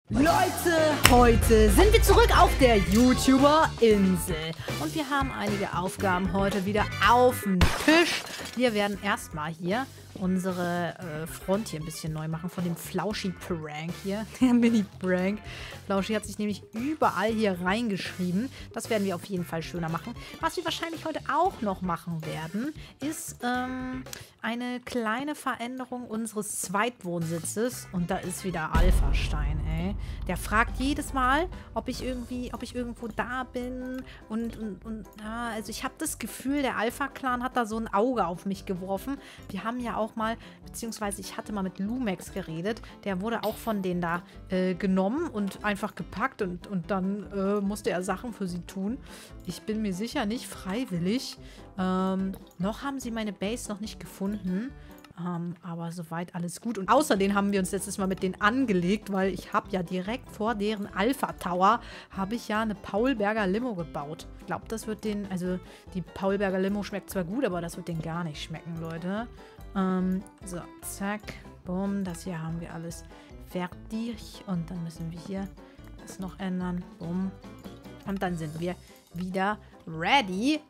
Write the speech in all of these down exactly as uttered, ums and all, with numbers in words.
Leute, heute sind wir zurück auf der YouTuber-Insel. Und wir haben einige Aufgaben heute wieder auf dem Tisch. Wir werden erstmal hier unsere äh, Front hier ein bisschen neu machen von dem Flauschi-Prank hier. Der Mini-Prank. Flauschi hat sich nämlich überall hier reingeschrieben. Das werden wir auf jeden Fall schöner machen. Was wir wahrscheinlich heute auch noch machen werden, ist ähm, eine kleine Veränderung unseres Zweitwohnsitzes. Und da ist wieder Alpha-Stein, ey. Der fragt jedes Mal, ob ich irgendwie, ob ich irgendwo da bin. Und, und, und ja, also ich habe das Gefühl, der Alpha-Clan hat da so ein Auge auf mich geworfen. Wir haben ja auch mal, beziehungsweise ich hatte mal mit Lumex geredet. Der wurde auch von denen da äh, genommen und einfach gepackt. Und, und dann äh, musste er Sachen für sie tun. Ich bin mir sicher nicht freiwillig. Ähm, noch haben sie meine Base noch nicht gefunden. Um, aber soweit alles gut. Und außerdem haben wir uns letztes Mal mit denen angelegt, weil ich habe ja direkt vor deren Alpha Tower habe ich ja eine Paulberger Limo gebaut. Ich glaube, das wird den, also die Paulberger Limo schmeckt zwar gut, aber das wird denen gar nicht schmecken, Leute. Um, so, zack, bumm, das hier haben wir alles fertig. Und dann müssen wir hier das noch ändern, bumm. Und dann sind wir wieder ready.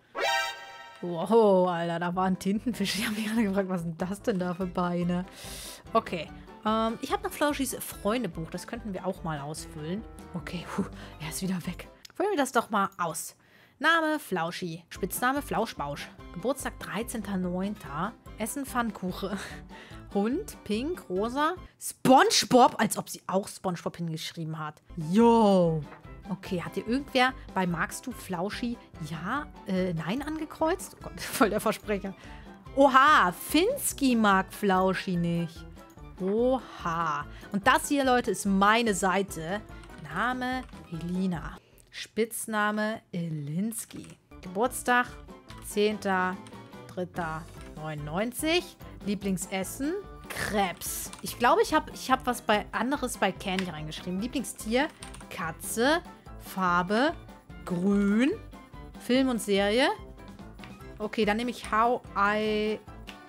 Wow, Alter, da war ein Tintenfisch. Ich habe mich gerade gefragt, was sind das denn da für Beine? Okay, ähm, ich habe noch Flauschis Freundebuch. Das könnten wir auch mal ausfüllen. Okay, puh, er ist wieder weg. Füllen wir das doch mal aus. Name Flauschi, Spitzname Flauschbausch, Geburtstag dreizehnter neunter Essen Pfannkuchen, Hund, pink, rosa, SpongeBob, als ob sie auch SpongeBob hingeschrieben hat. Yo! Okay, hat dir irgendwer bei Magst du Flauschi ja, äh, nein angekreuzt? Oh Gott, voll der Versprecher. Oha, Finski mag Flauschi nicht. Oha. Und das hier, Leute, ist meine Seite. Name Elina. Spitzname Elinski. Geburtstag zehnter dritter neunundneunzig. Lieblingsessen Krebs. Ich glaube, ich habe ich hab was bei anderes bei Candy reingeschrieben. Lieblingstier Katze. Farbe, grün, Film und Serie. Okay, dann nehme ich How I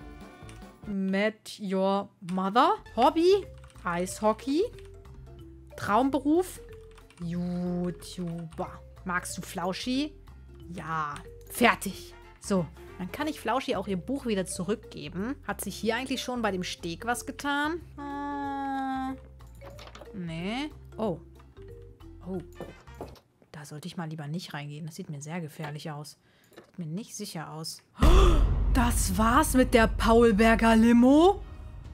Met Your Mother. Hobby, Eishockey. Traumberuf, YouTuber. Magst du Flauschi? Ja. Fertig. So, dann kann ich Flauschi auch ihr Buch wieder zurückgeben. Hat sich hier eigentlich schon bei dem Steg was getan? Äh, nee. Oh. Oh. Da sollte ich mal lieber nicht reingehen. Das sieht mir sehr gefährlich aus. Sieht mir nicht sicher aus. Das war's mit der Paulberger Limo?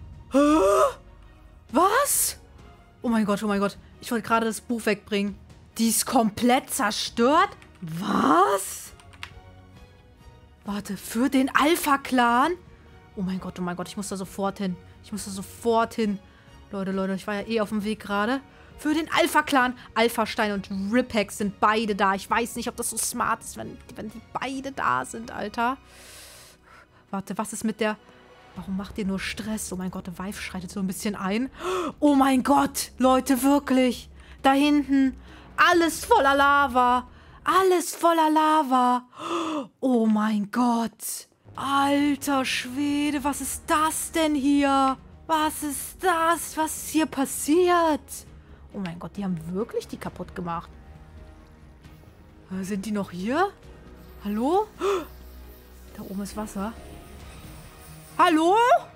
Was? Oh mein Gott, oh mein Gott. Ich wollte gerade das Buch wegbringen. Die ist komplett zerstört? Was? Warte, für den Alpha-Clan? Oh mein Gott, oh mein Gott. Ich muss da sofort hin. Ich muss da sofort hin. Leute, Leute, ich war ja eh auf dem Weg gerade. Für den Alpha-Clan. Alpha-Stein und Ripex sind beide da. Ich weiß nicht, ob das so smart ist, wenn, wenn die beide da sind, Alter. Warte, was ist mit der... Warum macht ihr nur Stress? Oh mein Gott, der Vive schreitet so ein bisschen ein. Oh mein Gott, Leute, wirklich. Da hinten, alles voller Lava. Alles voller Lava. Oh mein Gott. Alter Schwede, was ist das denn hier? Was ist das? Was ist hier passiert? Oh mein Gott, die haben wirklich die kaputt gemacht. Sind die noch hier? Hallo? Da oben ist Wasser. Hallo?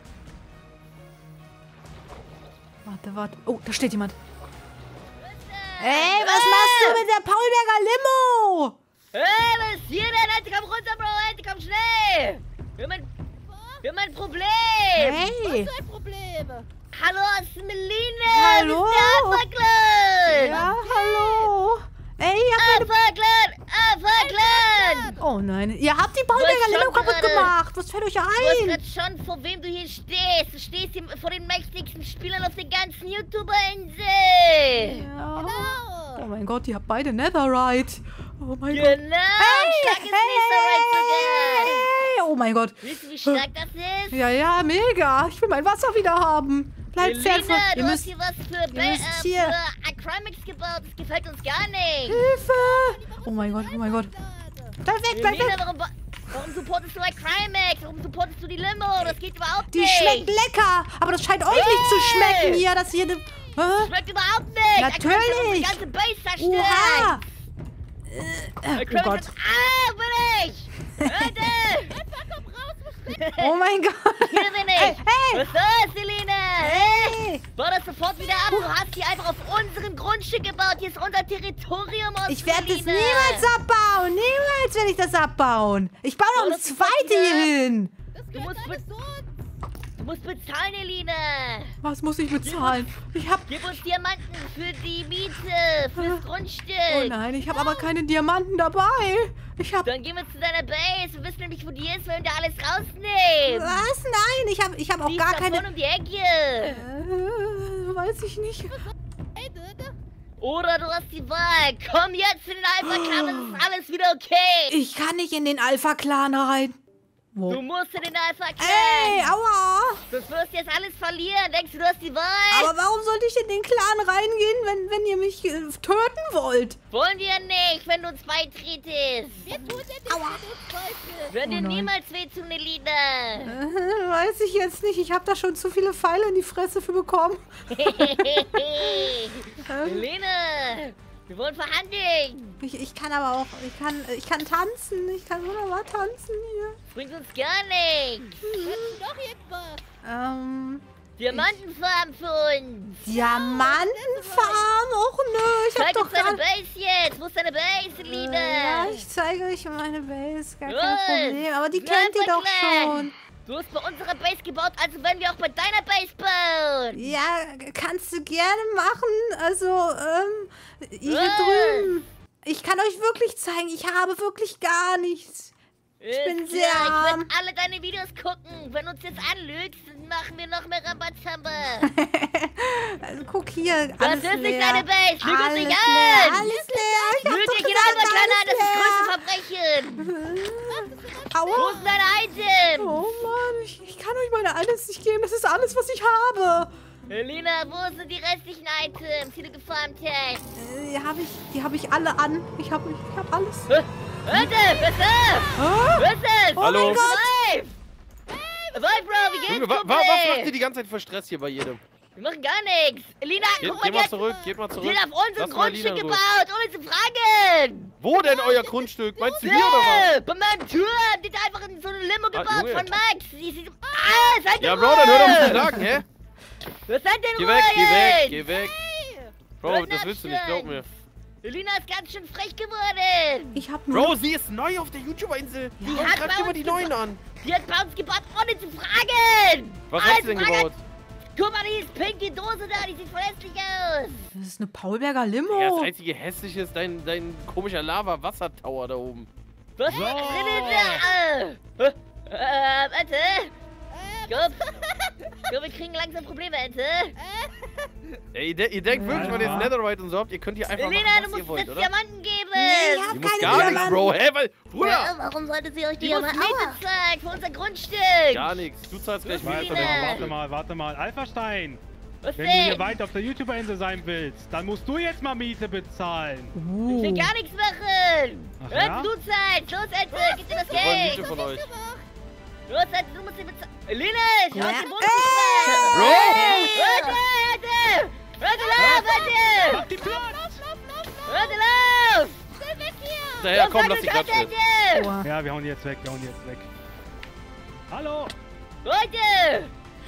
Warte, warte. Oh, da steht jemand. Ey, was machst du mit der Paulberger Limo? Hey, was ist hier denn? Alter, komm runter, Bro. Alter, komm schnell. Wir haben ein, wir haben ein Problem. Hey. Was ist ein Problem? Hallo, es ist Meline. Hallo. Alpha-Clan. Ja, hallo. Ey, ihr habt Alpha-Clan. Alpha-Clan. Oh nein, ihr habt die Paulberger Limo kaputt gerade. gemacht. Was fällt euch Du ein? weißt gerade schon, vor wem du hier stehst. Du stehst hier vor den mächtigsten Spielern auf der ganzen YouTuber-Insel. Ja. Genau. Oh mein Gott, ihr habt beide Netherite. Oh mein Genau. Gott. Hey, stark ist Netherite sogar. Hey, oh mein Gott. Wisst ihr, wie stark das ist? Ja, ja, mega. Ich will mein Wasser wieder haben. Bleibt Elina, fern von... du Ihr hast müsst... hier was für, Ba- müsst äh, hier- für Acrimex gebaut. Das gefällt uns gar nicht. Hilfe! Oh mein Gott, oh mein Gott. Bleib weg, bleib Elina, weg. warum, ba- warum supportest du Acrimex? Warum supportest du die Limo? Das geht überhaupt Die nicht. schmeckt lecker. Aber das scheint euch nicht zu schmecken hier. Das hier... ne- Hä? Schmeckt überhaupt nicht. Natürlich. Die ganze Base zerstören. Oha! Äh, Oh Gott. Ah, bin ich! Leute! Komm raus, Oh mein Gott! hier bin ich! Hey, hey! Was ist, Selina? Hey! Bau das sofort wieder ab! Du hast hier einfach auf unserem Grundstück gebaut! Hier ist unser Territorium aus Ich werde das Selina. niemals abbauen! Niemals werde ich das abbauen! Ich baue noch Oh, ein das ist zweite wieder- hier hin! Du musst, be du musst bezahlen, Elina! Was muss ich bezahlen? Ich hab... Gib uns Diamanten für die Miete, fürs Grundstück! Oh nein, ich habe aber keine Diamanten dabei. Ich hab... Dann gehen wir zu deiner Base. Wir wissen nämlich, wo die ist, wenn wir da alles rausnehmen. Was? Nein, ich habe ich hab auch Die gar ist da keine... vorne um die Ecke. Äh, weiß ich nicht. Oder du hast die Wahl. Komm jetzt in den Alpha-Clan, dann ist alles wieder okay. Ich kann nicht in den Alpha-Clan rein. Wo? Du musst in den Alpha-Clan. Ey, aua! Du wirst jetzt alles verlieren. Denkst du, du hast die Wahl? Aber warum sollte ich in den Clan reingehen, wenn, wenn ihr mich äh, töten wollt? Wollen wir nicht, wenn du uns beitretest. Wir tun dir nicht, Aua. wenn du uns folgst. Wird Oh dir nein. niemals wehtun, Elina. Äh, weiß ich jetzt nicht. Ich habe da schon zu viele Pfeile in die Fresse für bekommen. Elina, wir wollen verhandeln. Ich, ich kann aber auch... Ich kann, ich kann tanzen. Ich kann wunderbar tanzen hier. Bringt uns gar nichts. Kannst du doch irgendwas? Ähm... Diamantenfarm für uns. Diamantenfarm? Och nö, ich hab Zeig doch uns deine gerade... Base jetzt. Wo ist deine Base, Elina? Äh, ja, ich zeige euch meine Base. Gar kein Los, Problem. Aber die bleib kennt ihr doch verklärt. schon. Du hast bei unserer Base gebaut, also werden wir auch bei deiner Base bauen. Ja, kannst du gerne machen. Also, ähm, hier Was? drüben. Ich kann euch wirklich zeigen, ich habe wirklich gar nichts. Ich bin sehr Ich arm. werde alle deine Videos gucken. Wenn du uns jetzt anlügst, dann machen wir noch mehr Rambazamba. Also, guck hier, Das alles ist nicht leer. deine Base. Lüg uns Alles nicht leer, an. alles leer. Ich hab Lüg doch nicht in gesagt, Alpha-Clan an. Das ist das alles größte Verbrechen. leer. Wo Aua. ist dein Item? Oh Mann, ich, ich kann euch meine Items nicht geben. Das ist alles, was ich habe. Elina, wo sind die restlichen Items, die du gefarmt hast? Äh, Die habe ich, die habe ich alle an. Ich habe ich hab alles. Hä? Warte, was ist? Ah? Was ist? Oh Hallo. mein Gott. Vibe! Vibe, Bro, wie geht's, Junge, wa wa Kumpel? was macht ihr die ganze Zeit für Stress hier bei jedem? Wir machen gar nichts. Elina, Geht, guck geht mal, mal die zurück, geht mal zurück. Die hat auf unserem Lass mal Lina Grundstück in Ruhe. gebaut, ohne zu fragen. Wo denn euer Grundstück? Meinst du hier oder Ja, bei meinem Turm. Die hat einfach in so eine Limo gebaut Junge. von Max. Die sieht... Ah, seid was? Ja, in Bro, Ruhe. dann hör doch nicht zu schlagen, hä? Was seid denn Geh Ruhe weg, geh weg, jetzt? geh weg. Bro, Was das willst du nicht, glaub mir. Elina ist ganz schön frech geworden. Ich habe nur... Bro, sie ist neu auf der YouTuber-Insel. Die Die hat greift bei immer uns die Neuen an. Die hat bei uns gebaut, ohne zu fragen. Was Alles hast du denn fragen- gebaut? Guck mal, die ist pink, die Dose da, die sieht voll hässlich aus. Das ist eine Paulberger Ja, Limo. das einzige hässliche ist dein, dein komischer Lava-Wasser-Tower da oben. Was So. redet der? Äh, äh, warte. Guck. Guck, wir kriegen langsam Probleme, Ente. Ey, ihr, de ihr denkt wirklich, weil ihr Ja. jetzt Netherite und so habt, ihr könnt hier einfach Elena, machen, du was musst ihr wollt, jetzt oder? Diamanten geben. Nee, ich hab Die muss keine gar nichts, Diamanten. Bro. Hä, weil, Ja, Bruder, warum sollte sie euch Die Diamanten muss Miete zahlen für unser Grundstück? gar nichts. Du zahlst gleich Was Miete ist für denn? dein Warte Grundstück. mal, warte mal. Alphastein, Was wenn du hier denn? weit auf der YouTuber-Insel sein willst, dann musst du jetzt mal Miete bezahlen. Ich will Uh. gar nichts machen. Ach Hör ja? du zahlst. Los, Ente, gib dir das Wir wollen Geld. Miete von euch. Los, Ente, du musst sie bezahlen. Elena, ich Ja. hab den Boden Ey! Bro! Warte, Ente. Warte, lauf, warte. Mach die Platz! Warte, lauf. Daher, Los, komm, sag lass die Bescheid, Klatsche. Ente. Aua. Ja, wir hauen jetzt weg, wir hauen jetzt weg. Hallo! Leute,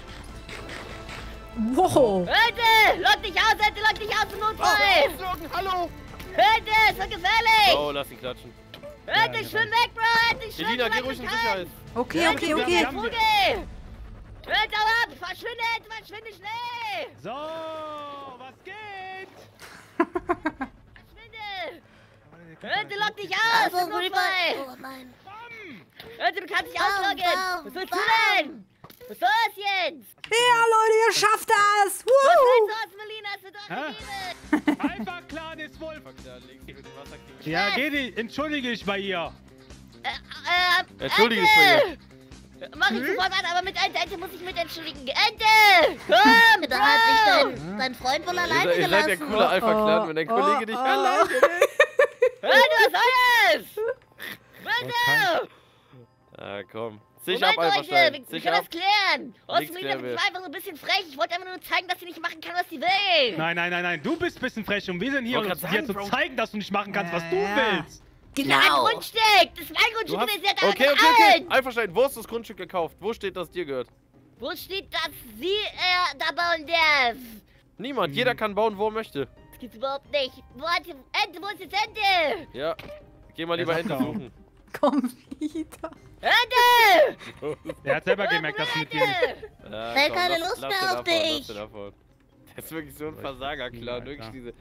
Wow. Leute, lock dich aus, Ente, lock dich aus im Notfall. Ausflogen, hallo! Ente, ist so gefährlich. Oh, lass ihn klatschen. Ente, Ja, schwimm weg, Bro. Ente, schwimm, Elina, geh solange ruhig du in kannst. Sicherheit. Okay, okay, Ente, okay. haben wir- Vogel. Ente, hau ab. Verschwinde, Ente, verschwinde schnell. So, was geht? Verschwinde. Ente, lock dich aus. im Notfall. Oh nein. Ente, du kannst dich Bam, ausloggen. bam, Was willst du bam. denn? Was soll das jetzt? Ja, Leute, ihr schafft das. Was Woo. willst du aus Melina? Hast du doch Hä? gegeben. Alpha-Clan ist wohl... Ja, leg dich mit dem Wasser kriegen. Ja, geh die, entschuldige ich bei ihr. Äh, äh, Entschuldige Ente. ich Mach ich sofort, warte, aber mit Ente, Ente muss ich mit entschuldigen. Ente! Komm, Da hat sich Bro! dein, dein Freund wohl Ihr alleine seid, ihr seid der gelassen. coole Alpha-Clan, wenn dein Oh, Kollege oh, dich oh. alleine lässt. Ente, was soll das? Ente! Ah, komm. Zieh Moment, ab, Leute, Alpha-Stein. wir, wir Zieh können ab. das klären. Osmolina, klären das wir. war einfach so ein bisschen frech. Ich wollte einfach nur zeigen, dass sie nicht machen kann, was sie will. Nein, nein, nein, nein. Du bist ein bisschen frech und wir sind hier, um Wollte dir grad zu sagen, Bro. zeigen, dass du nicht machen kannst, was du Ja. willst. Das ist mein Grundstück. Das ist mein Du Grundstück. hast... Das ist ja da Okay, okay, okay. allen. Alpha-Stein, wo hast du das Grundstück gekauft? Wo steht, dass dir gehört? Wo steht, dass sie äh, da bauen darf? Niemand. Hm. Jeder kann bauen, wo er möchte. Das gibt's überhaupt nicht. Warte, Ente, wo ist jetzt Ente? Ja. Geh mal Der lieber sagt Ente auch. suchen. Komm wieder. Ente! Der hat selber gemerkt, dass du mit dir nicht... Ente! Ja, Wer komm, keine lass- Lust lass mehr den auf abhauen, lass dich. den abhauen. Der ist wirklich so ein Versager, klar. Ja, Wirklich klar. diese...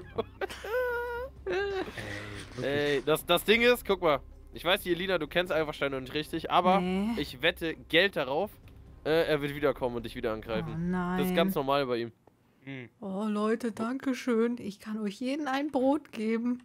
Ey, Ey, das, das Ding ist, guck mal. Ich weiß, die Elina, du kennst Alpha-Stein noch nicht richtig, aber Nee. ich wette Geld darauf, äh, er wird wiederkommen und dich wieder Oh angreifen. nein. Das ist ganz normal bei ihm. Hm. Oh Leute, danke schön. Ich kann euch jeden ein Brot geben.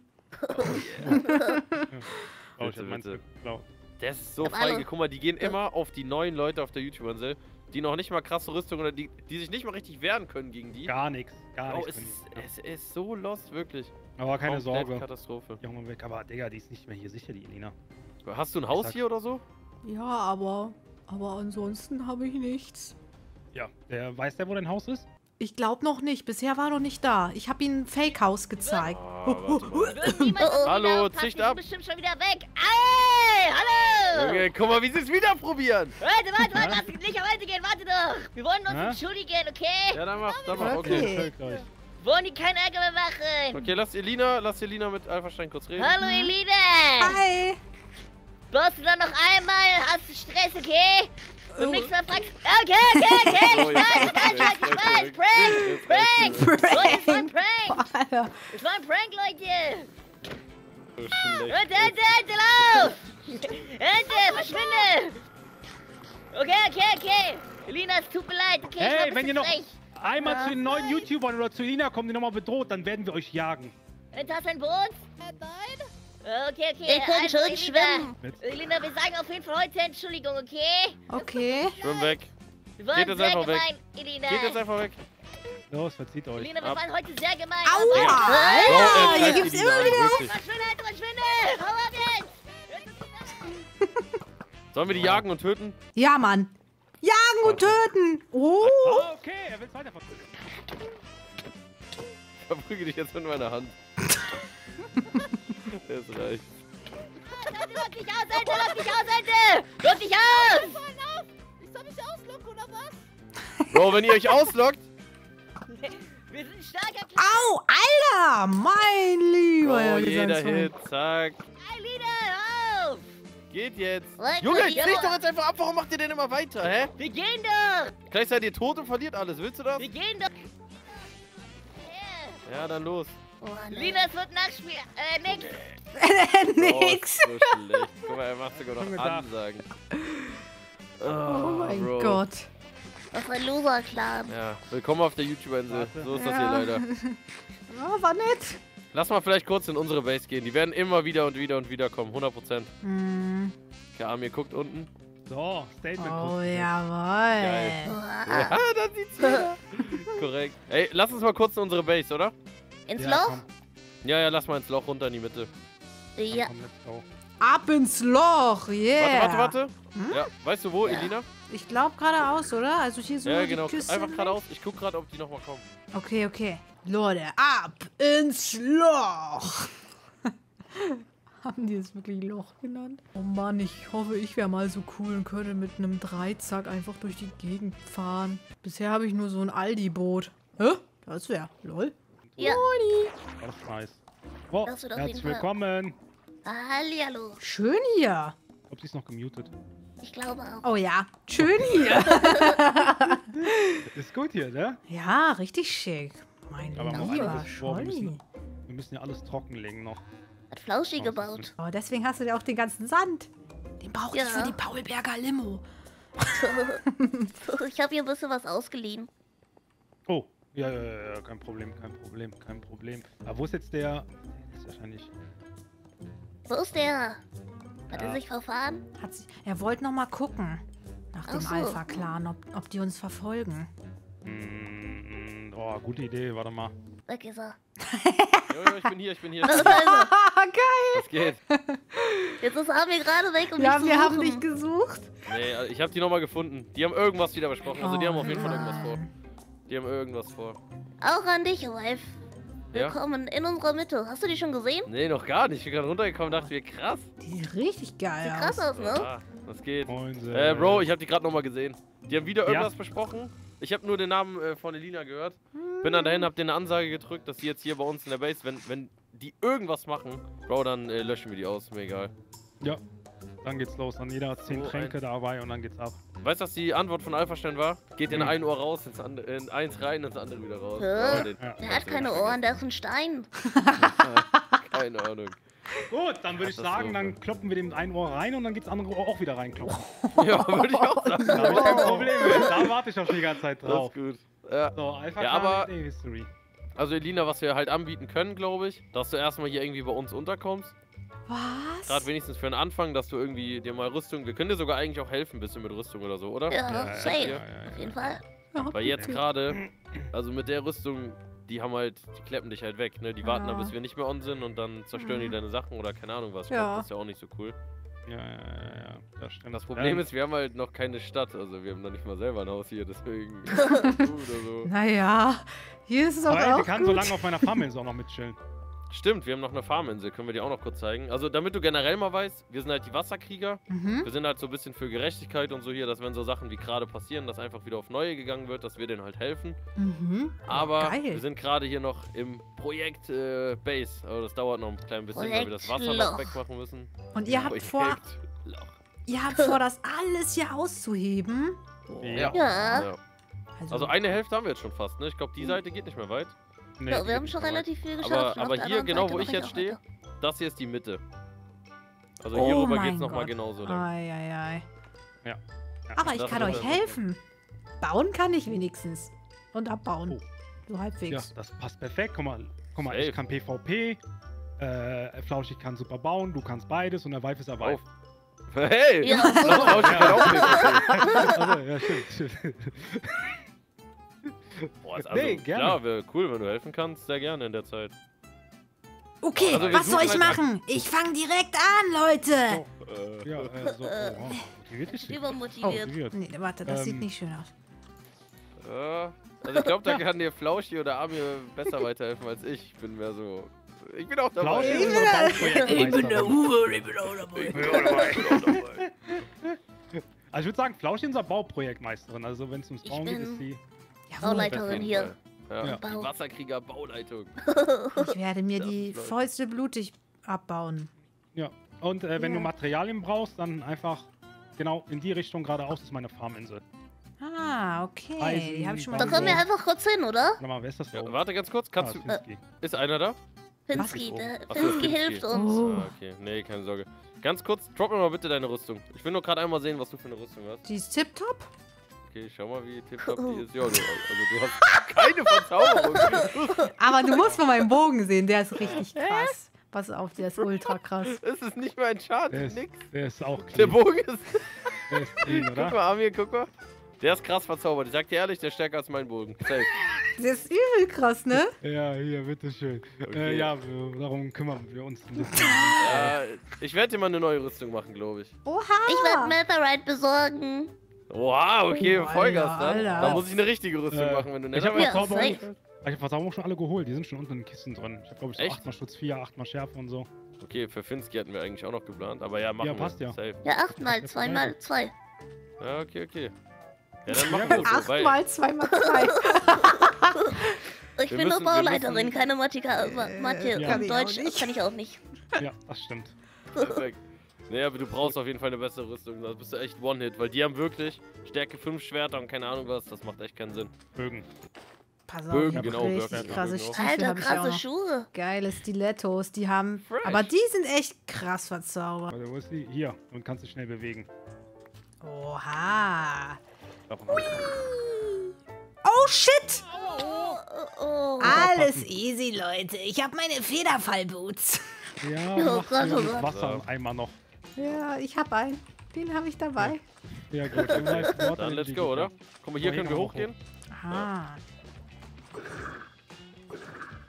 Oh, ich Bitte, hab meins bitte. geklaut. Der ist so Aber feige. hallo. Guck mal, die gehen immer auf die neuen Leute auf der YouTube-Insel, die noch nicht mal krasse Rüstung oder die, die sich nicht mal richtig wehren können gegen die. Gar nichts, gar Oh, nichts. es, können die. ist, es ist so lost, wirklich. Aber keine Komplett Sorge. Katastrophe. Junge weg, aber Digga, die ist nicht mehr hier sicher, die Elina. Hast du ein Haus sag- hier oder so? Ja, aber, aber ansonsten habe ich nichts. Ja, der weiß der, wo dein Haus ist? Ich glaube noch nicht. Bisher war er noch nicht da. Ich habe ihm ein Fake-Haus gezeigt. Ah, warte mal. Wird niemand auf sie Hallo, wieder aufpassen, Zicht die ab. sind bestimmt schon wieder weg. Ey, hallo! Junge, guck mal, wie sie es wieder probieren. Warte, warte, warte, lass nicht auf weitergehen, warte doch. Wir wollen uns Hä? entschuldigen, okay? Ja, dann mach, dann mach, Okay. okay. Folgt euch. Wir wollen die keinen Ärger mehr machen. Okay, lass Elina, lass Elina mit Alpha-Stein kurz reden. Hallo, Elina. Hi. Brauchst du dann noch einmal? Hast du Stress, okay? Und nichts mehr fragst. Okay, okay, okay. Oh, Ich weiß, jetzt ich weiß, ich reicht's, weiß. jetzt Prank, reicht's, Prank. jetzt reicht's. Leute, es war ein Prank. Alter. Es war ein Prank, Leute. So schlecht. Ente, Ente, Ente, lauf. Ente, verschwinde. Okay, okay, okay. Elina, es tut mir leid, okay? ich war Hey, ein wenn ihr bisschen noch frech. einmal zu den neuen YouTubern oder zu Elina kommt, die nochmal bedroht, dann werden wir euch jagen. Ente, hast du ein Boot? Äh, nein. Okay, okay. Wir können also, schön Elina, schwimmen. Mit. Elina, wir sagen auf jeden Fall heute Entschuldigung, okay? Okay. Schwimm weg. Wir waren Geht jetzt sehr einfach weg. gemein, Elina. Geht jetzt einfach weg. Los, verzieht euch. Elina, wir Ab. waren heute sehr gemein. Aua. aber- So, Alter, äh, hier scheiß gibt's Elina, immer wieder... wirklich. Verschwinde, Alter, verschwinde! Hau ab jetzt! Sollen wir die jagen und töten? Ja, Mann. Jagen und töten. Oh. Ah, okay, er will weiter verprügeln. Verprüge dich jetzt mit meiner Hand. Das reicht. Alter, lock dich aus, Alter, lock dich aus, Alter! Lock dich aus! Ich soll mich auslocken, oder was? Bro, wenn ihr euch auslockt, Wir sind starker Club. Au, Alter. Mein lieber oh, Herr jeder Gesangsverein. Hit, zack. Elina, hör auf! Geht jetzt. Leute, Junge, jetzt ja. leg doch jetzt einfach ab. Warum macht ihr denn immer weiter, hä? Wir gehen doch! Gleich seid ihr tot und verliert alles. Willst du das? Wir gehen doch! Yeah. Ja, dann los. Oh, nee. Elina, es wird Nachspiel. Äh, nix. Nix. Oh, so schlecht. Guck mal, er macht sogar Schon noch gedacht. Ansagen. Oh mein Bro. Gott. Was ein Loser-Clan. Ja, willkommen auf der YouTube-Insel. Warte. So ist das Ja. hier leider. Ja, war nett. Lass mal vielleicht kurz in unsere Base gehen. Die werden immer wieder und wieder und wieder kommen. hundert Prozent. Hm. Okay, Amir guckt unten. So, Statement. Oh, kurz. jawohl. Geil. Uah. Ja, dann sieht's wieder. Korrekt. Ey, lass uns mal kurz in unsere Base, oder? Ins Ja, Loch? komm, Ja, ja, lass mal ins Loch runter in die Mitte. komm, Ja. komm, let's go. Ab ins Loch, yeah. Warte, warte, warte. Ja, weißt du wo, Ja. Elina? Ich glaube geradeaus, oder? Also hier so Ja, die genau. Küste Einfach weg. geradeaus. Ich guck gerade, ob die nochmal kommen. Okay, okay. Leute, ab ins Loch. Haben die es wirklich Loch genannt? Oh Mann, ich hoffe, ich wäre mal so cool und könnte mit einem Dreizack einfach durch die Gegend fahren. Bisher habe ich nur so ein Aldi-Boot. Hä? Das wäre, lol. Ja. War das nice. Oh, Das wird auf herzlich jeden Fall- willkommen. Hallihallo. Schön hier. Ich glaube, sie ist noch gemutet. Ich glaube auch. Oh ja, schön hier. Ist gut hier, ne? Ja, richtig schick. Mein Aber noch lieber alles. Boah, wir Scholli. müssen- Wir müssen ja alles trockenlegen noch. Hat Flauschi Oh, gebaut. Oh, deswegen hast du ja auch den ganzen Sand. Den brauche ich Ja. für die Paulberger Limo. Ich habe hier ein bisschen was ausgeliehen. Oh, ja, ja, ja, ja, kein Problem, kein Problem, kein Problem. Aber wo ist jetzt der? Der ist wahrscheinlich. Wo ist der? Hat Ja. er sich verfahren? Hat sie, er wollte noch mal gucken nach dem Ach so. Alpha-Clan, ob, ob die uns verfolgen. Mm, mm, oh, gute Idee, warte mal. Weg ist er. Jo, jo, ich bin hier, ich bin hier. Da ist er. Geil. Was geht? Jetzt ist Armin gerade weg, um Ja, mich zu wir haben suchen. dich gesucht. Nee, ich habe die nochmal gefunden. Die haben irgendwas wieder besprochen. Also die Oh haben auf jeden Fall irgendwas vor. Mann. Die haben irgendwas vor. Auch an dich, Wife. Ja? Willkommen in unserer Mitte. Hast du die schon gesehen? Nee, noch gar nicht. Ich bin gerade runtergekommen und dachte mir, krass. Die sieht richtig geil Sieht krass aus. aus, ne? Ah, was geht? Moin, Äh, Bro, ich habe die gerade nochmal gesehen. Die haben wieder Ja. irgendwas besprochen. Ich habe nur den Namen äh, von Elina gehört. Bin dann dahin, hab dir eine Ansage gedrückt, dass die jetzt hier bei uns in der Base, wenn, wenn die irgendwas machen, Bro, dann äh, löschen wir die aus. Mir egal. Ja, dann geht's los. Dann jeder hat zehn So Tränke ein- dabei und dann geht's ab. Weißt du, was die Antwort von Alpha-Stern war? Geht in Hm. ein Ohr raus, ins andere, in eins rein, ins andere wieder raus. Hä? Aber den- Ja. Der hat keine Ohren, der ist ein Stein. Keine Ahnung. Gut, dann würde ich Das ist sagen, so. dann kloppen wir dem ein Ohr rein und dann geht's andere Ohr auch wieder reinkloppen. Ja, würde ich auch sagen. Da habe ich kein Problem mit. Da warte ich auch schon die ganze Zeit Das drauf. ist gut. Ja. So, Alpha Ja, Clan aber- Day History. Also Elina, was wir halt anbieten können, glaube ich, dass du erstmal hier irgendwie bei uns unterkommst. Was? Gerade wenigstens für den Anfang, dass du irgendwie dir mal Rüstung, wir können dir sogar eigentlich auch helfen, ein bisschen mit Rüstung oder so, oder? Ja, Ja, ja, safe. ja, ja, Auf ja. jeden Fall. Ja, Weil jetzt gerade, also mit der Rüstung, die haben halt, die kleppen dich halt weg, ne? Die warten Ja. da, bis wir nicht mehr on sind und dann zerstören die Mhm. deine Sachen oder keine Ahnung was. Ich Ja. glaub, das ist ja auch nicht so cool. Ja, ja, ja, ja, das stimmt. Das Problem Ähm, ist, wir haben halt noch keine Stadt, also wir haben noch nicht mal selber ein Haus hier, deswegen. oder so. Naja, hier ist es auch, aber ey, auch wir können gut. so lange auf meiner Farminsel auch noch mitchillen. Stimmt, wir haben noch eine Farminsel, können wir dir auch noch kurz zeigen. Also damit du generell mal weißt, wir sind halt die Wasserkrieger. Mhm. Wir sind halt so ein bisschen für Gerechtigkeit und so hier, dass wenn so Sachen wie gerade passieren, dass einfach wieder auf neue gegangen wird, dass wir denen halt helfen. Mhm. Aber geil. wir sind gerade hier noch im Projekt äh, Base. Aber das dauert noch ein klein bisschen, weil wir das Wasser Projektloch. noch wegmachen müssen. Und ihr habt vor, Projektloch. ihr habt vor, das alles hier auszuheben? Ja. Ja. ja. Also eine Hälfte haben wir jetzt schon fast, ne? Ich glaube, die Seite geht nicht mehr weit. Nee, Ja, wir geht haben nicht schon mehr weit. relativ viel geschafft. Aber, Und auf aber der hier, anderen genau Seite wo ich mache jetzt auch stehe, weiter. das hier ist die Mitte. Also Oh hierüber mein geht's nochmal Gott. genauso lang. Eieiei. Ja. Ja. Aber ich das kann wird euch dann- helfen. Bauen kann ich wenigstens. Und abbauen. Oh. So Ja, halbwegs. das passt perfekt. Guck mal, guck mal, ich Safe. kann PvP, äh, Flauschig kann super bauen, du kannst beides und der Wife ist der Wife. Auf. Hey! Ja, Das so. brauche ich Ja. auch nicht. Also, ja, stimmt, stimmt. Boah, ist also, Nee, gerne. klar, wäre cool, wenn du helfen kannst, sehr gerne in der Zeit. Okay, Also wir was soll suchen ich halt- machen? Ich fange direkt an, Leute. Äh, Ja, äh, so, oh, wow. Motiviert dich nicht. Oh, Übermotiviert. Motiviert. nee, warte, das sieht Ähm. nicht schön aus. Ja, also ich glaube, da kann dir Flauschi oder Amir besser weiterhelfen als ich. Ich bin mehr so. Ich bin auch dabei. Flauschig Ich ist bin unser der- Bauprojektmeister. Uwe, ich bin auch dabei. Ich bin auch dabei. Ich bin auch dabei. Also ich würde sagen, Flauschig ist unser Bauprojektmeisterin. Also wenn es ums Ich Bauen geht, bin- ist die... Bauleiterin Auf jeden hier. Fall. Ja, Ja. die Wasserkrieger Bauleitung. Ich werde mir Das die ist Leute. Fäuste blutig abbauen. Ja. Und äh, wenn Ja. du Materialien brauchst, dann einfach genau in die Richtung geradeaus ist meine Farminsel. Ah, okay. Eisen, Die habe ich schon mal Da können wir gesehen. einfach kurz hin, oder? Warte mal, wer ist das da Ja, oben? warte ganz kurz, kannst Ah, du. Finsky. Ist einer da? Finsky, Was? der, Ach so, Finsky Finsky. hilft uns. Oh. Ah, okay. Nee, keine Sorge. Ganz kurz, drop mir mal bitte deine Rüstung. Ich will nur gerade einmal sehen, was du für eine Rüstung hast. Die ist tipptopp. Okay, schau mal, wie tipptopp die ist. Ja, du, also du hast keine Verzauberung. Aber du musst mal meinen Bogen sehen, der ist richtig krass. Pass auf, der ist ultra krass. Es ist nicht mal ein Der Schaden, ist, nix. der ist auch Der clean. Bogen ist. Der ist clean, Guck oder? mal, Amir, guck mal. Der ist krass verzaubert. Ich sag dir ehrlich, der ist stärker als mein Bogen. Safe. Der ist übel krass, ne? Ja, hier, bitteschön. Okay. Äh, ja, wir, darum kümmern wir uns ein bisschen. Äh, ich werde dir mal eine neue Rüstung machen, glaube ich. Oha. Ich werde Netherite besorgen. Wow, okay, Oh, Vollgas dann. Alter, Alter. Da muss ich eine richtige Rüstung Äh, machen, wenn du ich hab Netherite Ja, Verzauberung, safe. ich hab Verzauberung schon alle geholt. Die sind schon unten in den Kisten drin. Ich hab, glaube ich, so Echt? achtmal Schutz vier, achtmal Schärfe und so. Okay, für Finsky hatten wir eigentlich auch noch geplant, aber ja, machen Ja, passt wir. ja. Safe. Ja, acht mal zwei mal zwei. Ja, okay, okay. Ja, dann Ja, machen wir gut. es so, Acht weil mal zwei mal zwei. Ich Wir bin nur müssen- wir Bauleiterin, müssen- keine Mathika Ma Mathe ja. und Kann ich auch Deutsch nicht. kann ich auch nicht. Ja, das stimmt. perfekt. Nee, aber du brauchst auf jeden Fall eine bessere Rüstung, sonst bist du echt One-Hit, weil die haben wirklich Stärke fünf Schwerter und keine Ahnung was, das macht echt keinen Sinn. Bögen. Pass auf, Bögen, ich hab genau, richtig Bögen, krasse Bögen auch. Stiefel Alter, hab ich auch krasse noch. Schuhe. Geile Stilettos, die haben... Fresh. Aber die sind echt krass verzaubert. Warte, wo ist die? Hier. Und kannst dich schnell bewegen. Oha. Davon Oh shit! Oh, oh, oh. Alles easy, Leute. Ich habe meine Federfallboots. Ja, Oh mach Gott, dir oh das Gott. Wasser im Eimer noch. Ja, ich habe einen. Den habe ich dabei. Ja, gut. Du weißt, dort Dann in let's die- go, oder? Guck mal, hier Oh, können wir hier kann man hochgehen. Aha.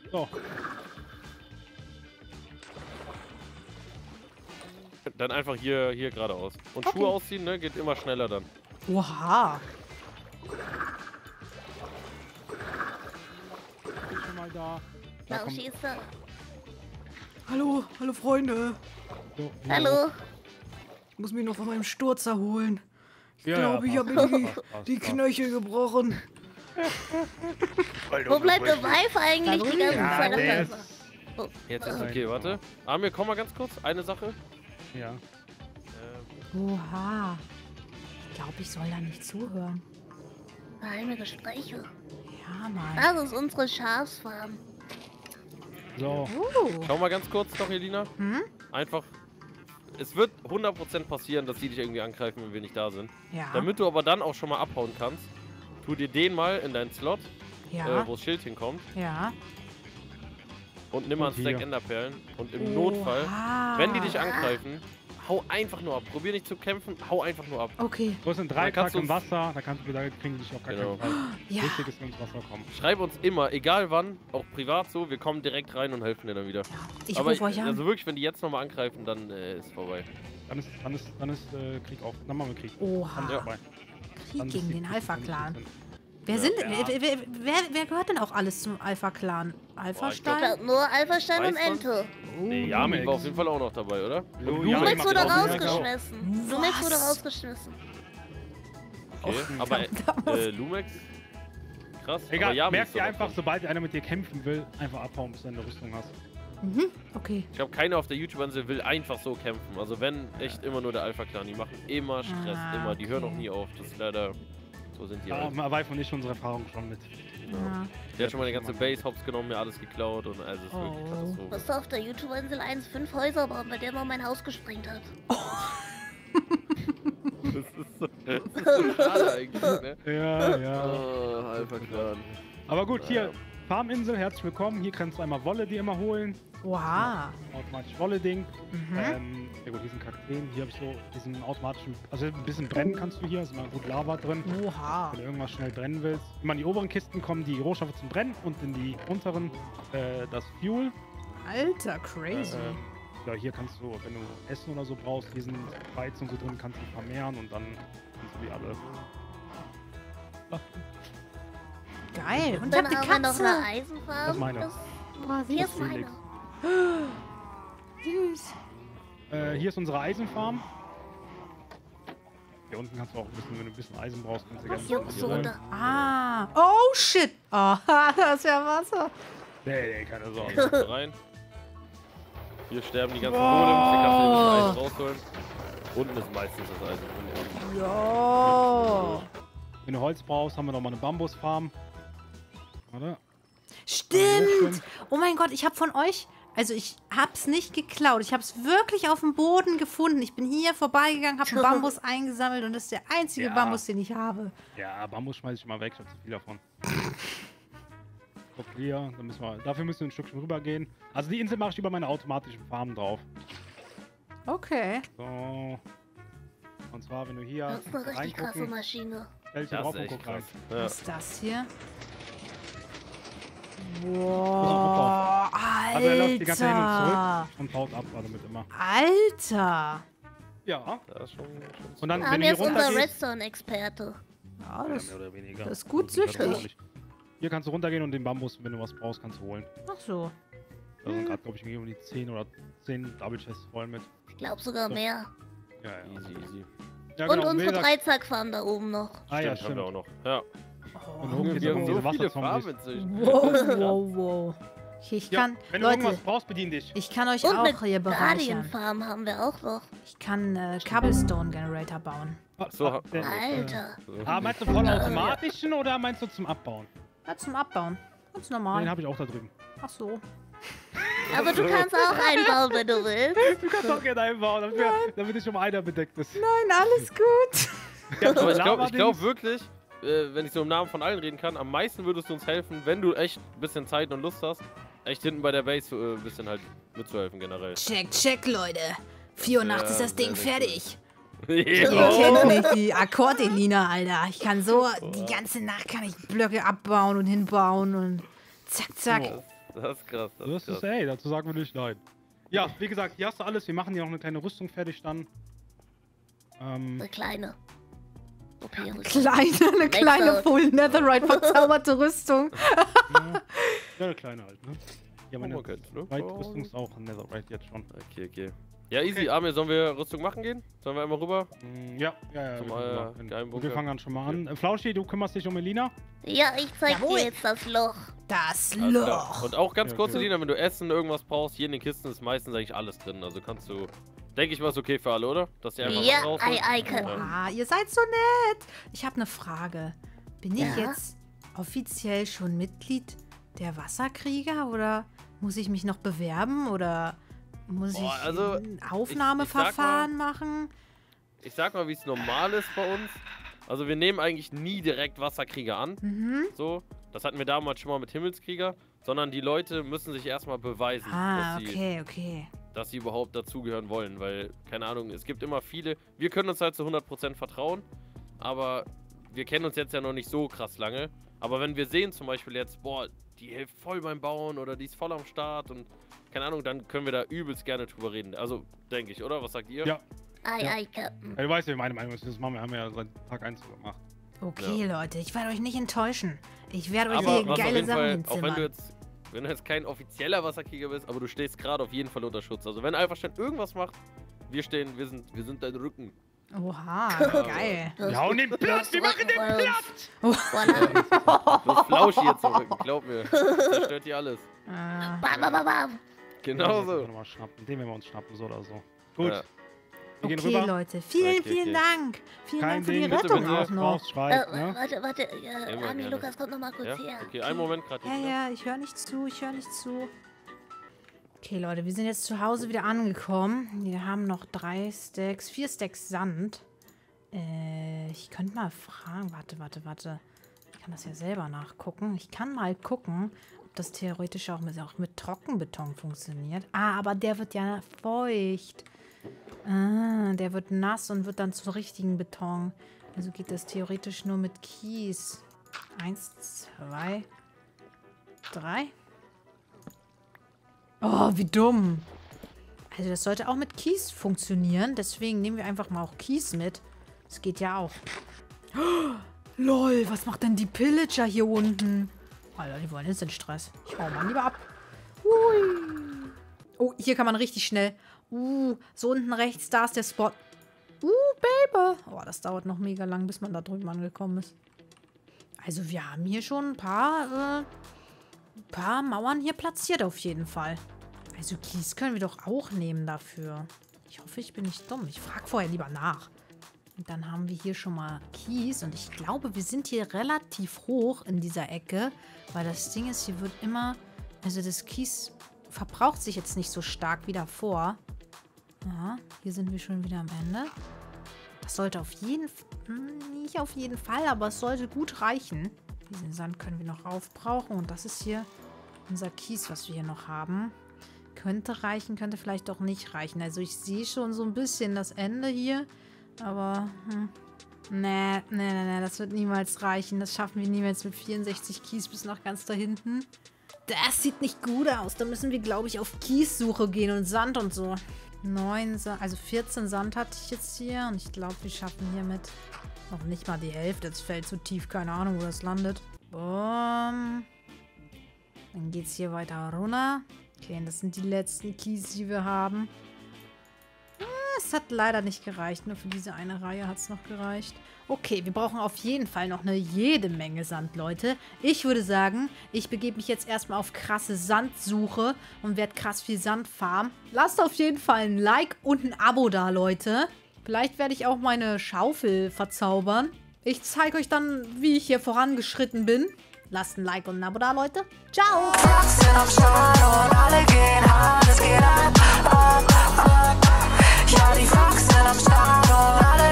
So. Dann einfach hier, hier geradeaus. Und Okay. Schuhe ausziehen, ne? Geht immer schneller dann. Oha. Bin schon mal da. Da Na, kommt, schieße. Hallo, hallo Freunde. so, Hallo. Ich muss mich noch von meinem Sturz erholen. Ich Ja, glaube, ja, ich passt, habe mir die, passt, passt, die passt. Knöchel gebrochen. Wo bleibt der Vive eigentlich die ganze Ja, Zeit? der auf ist- der- Jetzt ist okay, warte. Amir, komm mal ganz kurz. Eine Sache. Ja. Ähm, Oha. Ich glaube, ich soll da nicht zuhören. Geheime Gespräche. Ja, Mann. Das ist unsere Schafsfarm. So. Uh. schau mal ganz kurz noch, Elina. Hm? Einfach. Es wird hundert Prozent passieren, dass die dich irgendwie angreifen, wenn wir nicht da sind. Ja. Damit du aber dann auch schon mal abhauen kannst, tu dir den mal in deinen Slot, Ja. äh, wo das Schild hinkommt, Ja. und nimm mal Und einen Stack hier. Enderperlen. Und im Notfall, Oha. wenn die dich angreifen, hau einfach nur ab. Probier nicht zu kämpfen, hau einfach nur ab. Okay. Du hast einen Dreieck kannst du im uns- Wasser, da kannst du da kriegen die dich auf gar Genau. keinen Fall. Ja. Wichtig ist, wenn ins Wasser kommen. Schreib uns immer, egal wann, auch privat so, wir kommen direkt rein und helfen dir dann wieder. Ich Aber rufe euch an. also wirklich, wenn die jetzt nochmal angreifen, dann äh, ist vorbei. Dann ist, dann ist, dann ist äh, Krieg auf. Dann machen wir Krieg. Oha. Dann ist vorbei. Krieg Dann gegen ist den die- Alpha-Clan. dann- Wer Ja. sind Ja. wer, wer, wer, wer gehört denn auch alles zum Alpha-Clan? Alpha-Stein? Ich glaub, nur Alpha-Stein und Weiß man? Ente. Nee, Uh, Yami Lumex. war auf jeden Fall auch noch dabei, oder? Lu- Und Yami Lumex macht wurde auch mehr, rausgeschmissen. Lumex wurde Was? rausgeschmissen. Okay, aber da muss- äh, Lumex? Krass. Egal, aber Yami merk ist dir doch einfach, davon. sobald einer mit dir kämpfen will, einfach abhauen, bis du eine Rüstung hast. Mhm. Okay. Ich glaube, keiner auf der YouTube-Insel will einfach so kämpfen. Also wenn, echt immer nur der Alpha-Clan. Die machen immer Stress, Ah, immer. Die hören auch okay. nie auf. Das ist leider, so sind die Da halt. haben Vive und ich unsere Erfahrung schon mit. Ja. Der hat schon mal eine ganze Base hops genommen, mir alles geklaut und also es ist wirklich Oh. Katastrophe. Musste auf der YouTube-Insel eins fünf Häuser bauen, bei der man mein Haus gesprengt hat. Das ist so, das ist so schade eigentlich, ne? Ja, ja. Oh, Alpha-Clan. Aber gut, hier, Ja. Farminsel, herzlich willkommen. Hier kannst du einmal Wolle dir immer holen. Oha. Automatisch Wolle-Ding. Mhm. Ähm, ja gut, diesen Kakteen. Hier habe ich so diesen automatischen, also ein bisschen brennen kannst du hier, ist immer gut Lava drin. Oha. Wenn du irgendwas schnell brennen willst. Immer in die oberen Kisten kommen die Rohstoffe zum Brennen und in die unteren äh, das Fuel. Alter, Äh, crazy. ja, hier kannst du, wenn du Essen oder so brauchst, diesen Weizen und so drin, kannst du vermehren und dann kannst du die alle. Ach, Geil. Und Und ich dann hab die haben wir noch Katze. eine Eisenfarm. Das ist meine. Das, Boah, hier süß. ist meine. Felix. Süß. Äh, hier ist unsere Eisenfarm. Hier unten kannst du auch ein bisschen, wenn du ein bisschen Eisen brauchst, kannst du gerne Was juckst du holen. runter? Ah. Oh, shit. Oh, das ist ja Wasser. Nee, nee, keine Sorge. Kannst du rein. Hier sterben die ganzen Wow. Golems, hier kannst du das Eisen rausholen. Unten ist meistens das Eisen. Unten. Ja. Wenn du Holz brauchst, haben wir noch mal eine Bambusfarm. Warte. Stimmt. Oh mein Gott, ich habe von euch, also ich hab's nicht geklaut. Ich hab's wirklich auf dem Boden gefunden. Ich bin hier vorbeigegangen, habe einen Bambus eingesammelt und das ist der einzige Ja. Bambus, den ich habe. Ja, Bambus schmeiß ich mal weg, ich hab zu viel davon. So, clear. Dann müssen wir, dafür müssen wir ein Stückchen rübergehen. Also die Insel mache ich über meine automatischen Farmen drauf. Okay. So. Und zwar, wenn du hier Das ist eine richtig krasse reingucken, Maschine. stell dich Das drauf ist und echt guck rein. krass. Ja. Was ist das hier? Pass Wow, Also er läuft die ganze Zeit hin und Alter. zurück und haut ab, also mit immer. Alter. Ja. Das ist schon, schon Und dann, Wir haben wenn du hier jetzt unser runtergehst, Redstone-Experte. Ja, ja, das, mehr oder weniger. das ist gut Also, ich glaub, süchtig. auch nicht. Hier kannst du runtergehen und den Bambus, wenn du was brauchst, kannst du holen. ach so. Da sind gerade, glaube ich, irgendwie um die zehn oder zehn Double Chests voll mit. Ich glaube sogar mehr. Ja, ja. easy, easy. ja Und genau, unsere wie gesagt- Dreizackfarm da oben noch. Ah ja, Stimmt, haben stimmt. wir auch noch. Ja. Und Oh. hoch geht's Wir auch haben um so diese viele Wasserzombies. Farben inzwischen. Wow, wow, wow. Okay, ich Ja, kann, wenn du Leute, irgendwas brauchst, bedien dich. ich kann euch Und auch eine hier bereichern. Guardian-Farm haben wir auch noch. Ich kann äh, Cobblestone Generator bauen. So, Ah, der- Alter. Äh, ah, meinst du vollautomatischen oder meinst du zum Abbauen? Ja, zum Abbauen. Ganz Den normal. habe ich auch da drüben. Ach so. Aber du kannst auch einbauen, wenn du willst. Du kannst doch gerne einbauen, damit, wir, damit ich um einer bedeckt ist. Nein, alles gut. Ja, Aber ich glaube Lava-Dings. glaub wirklich, äh, wenn ich so im Namen von allen reden kann, am meisten würdest du uns helfen, wenn du echt ein bisschen Zeit und Lust hast, echt hinten bei der Base äh, ein bisschen halt mitzuhelfen generell. Check, check, Leute. vier Uhr nachts ist das sehr, Ding sehr cool. fertig. Ja. Ihr kennt mich, die Akkord-Elina, Alter. Ich kann so, die ganze Nacht kann ich Blöcke abbauen und hinbauen und zack, zack. Das, Das ist krass. Das, Das ist krass. ist, ey, dazu sagen wir nicht nein. Ja, wie gesagt, hier hast du alles. Wir machen hier noch eine kleine Rüstung fertig dann. Ähm, Eine kleine. Okay, Kleine, eine kleine Full Netherite verzauberte Rüstung. ja, ja, eine kleine halt, ne? Ja, meine Oh, okay, ne? Rüstung ist auch ein Netherite jetzt schon. Okay, okay. Ja, easy. Okay. Amir, sollen wir Rüstung machen gehen? Sollen wir einmal rüber? Mm, Ja, ja, ja. Zum, wir, können äh, machen. Geheimbunker. wir fangen dann schon mal an. Äh, Flauschi, du kümmerst dich um Elina. Ja, ich zeig Jawohl. dir jetzt das Loch. Das Alles klar. Loch. Und auch ganz Ja, kurz, okay. Elina, wenn du Essen, irgendwas brauchst, hier in den Kisten ist meistens eigentlich alles drin. Also kannst du, denke ich mal, ist okay für alle, oder? Dass ihr einfach Ja, was rausholt. ei, ei, Captain. Ah, ihr seid so nett. Ich habe eine Frage. Bin ich Ja? jetzt offiziell schon Mitglied der Wasserkrieger oder muss ich mich noch bewerben oder muss Boah, ich also, ein Aufnahmeverfahren machen? Ich sag mal, wie es normal ist bei uns. Also wir nehmen eigentlich nie direkt Wasserkrieger an. Mhm. So, das hatten wir damals schon mal mit Himmelskrieger. Sondern die Leute müssen sich erstmal beweisen, Ah, dass, sie, okay, okay. dass sie überhaupt dazugehören wollen. Weil, keine Ahnung, es gibt immer viele. Wir können uns halt zu hundert Prozent vertrauen. Aber wir kennen uns jetzt ja noch nicht so krass lange. Aber wenn wir sehen zum Beispiel jetzt, boah, die hilft voll beim Bauen oder die ist voll am Start und keine Ahnung, dann können wir da übelst gerne drüber reden. Also, denke ich, oder? Was sagt ihr? Ja. Ei, Ja. ei, Captain. Ja, du weißt ja, wie meine Meinung ist. Das machen wir, haben wir ja seit Tag eins so gemacht. Okay, Leute, ich werde euch nicht enttäuschen. Ich werde euch Aber hier was auf geile jeden Sachen Fall, auch hinzimmern. wenn du jetzt, wenn du jetzt kein offizieller Wasserkrieger bist, aber du stehst gerade auf jeden Fall unter Schutz. Also wenn Alphastein irgendwas macht, wir stehen, wir sind, wir sind dein Rücken. Oha, geil. Das Ja, und den Platz, wir machen den Platz! Oh. Voilà. Du hast Flausch hier zum Rücken, glaub mir. Das stört hier alles. Ah, Bam, bam, bam, bam. Genau Den werden wir so. mal schnappen. Den werden wir uns schnappen, so oder so. Gut. Ja. Wir gehen okay, rüber. Leute, vielen, Okay, vielen okay. Dank. Vielen Kein Dank für die Ding, bitte, Rettung wenn du auch was noch. brauchst, Äh, schreib, ne? warte, warte. Immer Äh, Ami, gerne. Lukas, kommt noch mal kurz Ja? her. Okay, einen Moment gerade. Ja, ja, ich höre nicht zu, ich höre nicht zu. Okay, Leute, wir sind jetzt zu Hause wieder angekommen. Wir haben noch drei Stacks, vier Stacks Sand. Äh, ich könnte mal fragen, warte, warte, warte. Ich kann das ja selber nachgucken. Ich kann mal gucken, ob das theoretisch auch mit, auch mit Trockenbeton funktioniert. Ah, aber der wird ja feucht. Ah, der wird nass und wird dann zu richtigen Beton. Also geht das theoretisch nur mit Kies. Eins, zwei, drei. Oh, wie dumm. Also das sollte auch mit Kies funktionieren. Deswegen nehmen wir einfach mal auch Kies mit. Das geht ja auch. Oh, lol, was macht denn die Pillager hier unten? Alter, die wollen jetzt den Stress. Ich hau mal lieber ab. Hui. Oh, hier kann man richtig schnell. Uh, so unten rechts, da ist der Spot. Uh, Baby. Oh, das dauert noch mega lang, bis man da drüben angekommen ist. Also wir haben hier schon ein paar, äh, ein paar Mauern hier platziert auf jeden Fall. Also Kies können wir doch auch nehmen dafür. Ich hoffe, ich bin nicht dumm. Ich frage vorher lieber nach. Und dann haben wir hier schon mal Kies. Und ich glaube, wir sind hier relativ hoch in dieser Ecke. Weil das Ding ist, hier wird immer... Also das Kies verbraucht sich jetzt nicht so stark wie davor. Ja, hier sind wir schon wieder am Ende. Das sollte auf jeden Fall... Nicht auf jeden Fall, aber es sollte gut reichen. Diesen Sand können wir noch aufbrauchen. Und das ist hier unser Kies, was wir hier noch haben. Könnte reichen, könnte vielleicht auch nicht reichen. Also ich sehe schon so ein bisschen das Ende hier. Aber, hm. Nee, nee, nee, nee, das wird niemals reichen. Das schaffen wir niemals mit vierundsechzig Kies bis nach ganz da hinten. Das sieht nicht gut aus. Da müssen wir, glaube ich, auf Kiessuche gehen und Sand und so. Neun, Sa also vierzehn Sand hatte ich jetzt hier. Und ich glaube, wir schaffen hiermit noch nicht mal die Hälfte. Das fällt zu tief. Keine Ahnung, wo das landet. Boom. Dann geht es hier weiter runter. Okay, und das sind die letzten Kies, die wir haben. Es hat leider nicht gereicht. Nur für diese eine Reihe hat es noch gereicht. Okay, wir brauchen auf jeden Fall noch eine jede Menge Sand, Leute. Ich würde sagen, ich begebe mich jetzt erstmal auf krasse Sandsuche und werde krass viel Sand farmen. Lasst auf jeden Fall ein Like und ein Abo da, Leute. Vielleicht werde ich auch meine Schaufel verzaubern. Ich zeige euch dann, wie ich hier vorangeschritten bin. Lasst ein Like und ein Abo da, Leute. Ciao! Sind am Start und alle gehen hart, es geht ab, ab, ab. Ja, die Fox sind am Start und alle